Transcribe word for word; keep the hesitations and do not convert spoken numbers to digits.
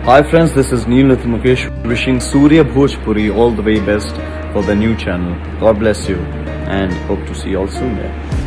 Hi friends, this is Nitin Mukesh wishing Surya Bhojpuri all the very best for the new channel. God bless you and hope to see you all soon there.